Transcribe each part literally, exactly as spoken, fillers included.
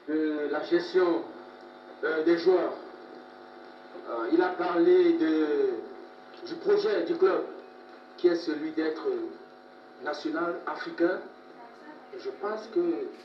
de la gestion euh, des joueurs. Euh, il a parlé de, du projet du club, qui est celui d'être national africain. Et je pense que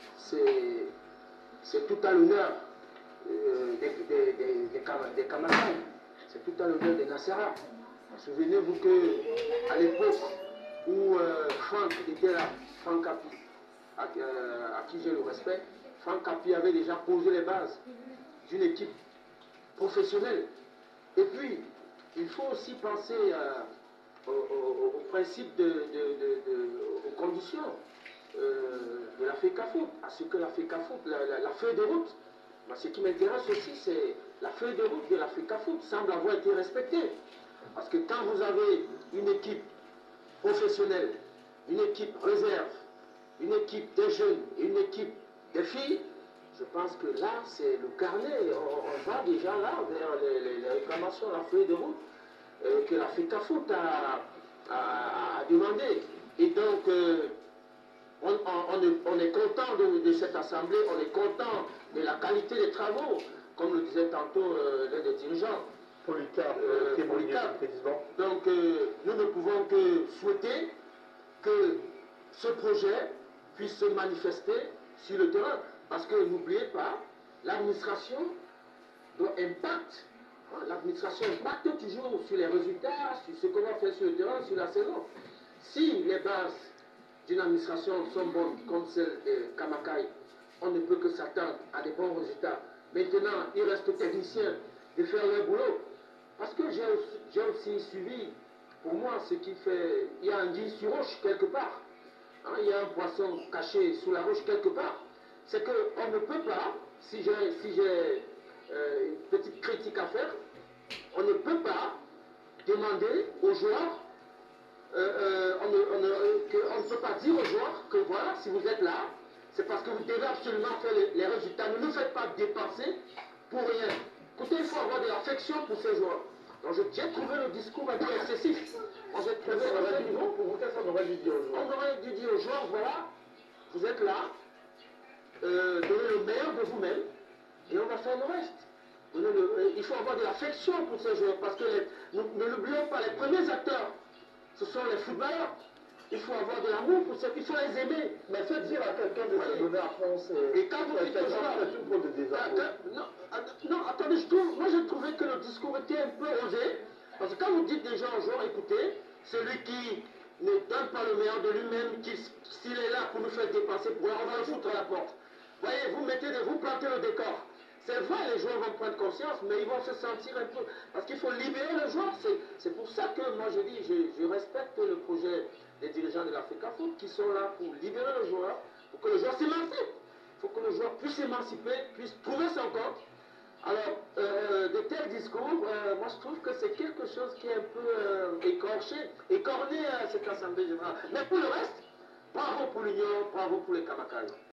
c'est tout à l'honneur euh, des, des, des, des, des Kamakay, c'est tout à l'honneur des Nassera. Souvenez-vous qu'à l'époque où euh, Franck était là, Franck Capi, à, euh, à qui j'ai le respect, Franck Capi avait déjà posé les bases d'une équipe professionnelle. Et puis, il faut aussi penser euh, au, au, au principe de, de, de, de, aux conditions euh, de la FECAFOOT, à ce que la FECAFOOT, la, la, la feuille de route, bah, ce qui m'intéresse aussi, c'est la feuille de route de la FECAFOOT semble avoir été respectée. Parce que quand vous avez une équipe professionnelle, une équipe réserve, une équipe des jeunes et une équipe des filles, je pense que là, c'est le carnet. On, on va déjà là vers les, les, les réclamations, la feuille de route euh, que la FECAFOOT a, a, a demandé. Et donc, euh, on, on, on, est, on est content de, de cette assemblée, on est content de la qualité des travaux, comme le disait tantôt euh, l'un des dirigeants. Polycarpe, euh, Polycarpe, président. Donc, euh, nous ne pouvons que souhaiter que ce projet puisse se manifester sur le terrain. Parce que n'oubliez pas, l'administration doit impacte, hein, l'administration impacte toujours sur les résultats, sur ce qu'on va faire sur le terrain, sur la saison. Si les bases d'une administration sont bonnes, comme celle de Kamakay, on ne peut que s'attendre à des bons résultats. Maintenant, il reste aux techniciens de faire leur boulot. Parce que j'ai aussi, aussi suivi, pour moi, ce qui fait... Il y a un anguille sur roche quelque part. Hein, il y a un poisson caché sous la roche quelque part. C'est qu'on ne peut pas, si j'ai si euh, une petite critique à faire, on ne peut pas demander aux joueurs, euh, euh, on, ne, on, ne, que, on ne peut pas dire aux joueurs que voilà, si vous êtes là, c'est parce que vous devez absolument faire les, les résultats. Ne nous faites pas dépenser pour rien. Écoutez, il faut avoir de l'affection pour ces joueurs. Donc j'ai trouvé le discours un peu excessif. On aurait dû, non, pour vous, on aurait dû dire aux joueurs. On aurait dû dire aux joueurs, voilà, vous êtes là, euh, donnez le meilleur de vous-même, et on va faire le reste. Le, euh, il faut avoir de l'affection pour ces joueurs, parce que les, nous, ne l'oublions pas, les premiers acteurs, ce sont les footballeurs. Il faut avoir de l'amour pour ça, il faut les aimer. Mais faites dire à quelqu'un de se donner à France. Euh, et quand vous dites aux joueurs, une faute de désordre. Non, non, attendez, je trouve, moi j'ai trouvé que le discours était un peu osé. Parce que quand vous dites déjà aux joueurs, écoutez, celui qui ne donne pas le meilleur de lui-même, s'il est là pour nous faire dépenser, on va le foutre à la porte. Voyez, vous mettez, de, vous plantez le décor. C'est vrai, les joueurs vont prendre conscience, mais ils vont se sentir un peu... Parce qu'il faut libérer le joueur. C'est pour ça que moi je dis, je, je respecte le projet des dirigeants de la FECAFOOT qui sont là pour libérer le joueur, pour que le joueur s'émancipe. Il faut que le joueur puisse s'émanciper, puisse trouver son compte. Alors, euh, de tels discours, euh, moi je trouve que c'est quelque chose qui est un peu euh, écorché, écorné à cette Assemblée générale. Mais pour le reste, bravo pour l'Union, bravo pour les Kamakay.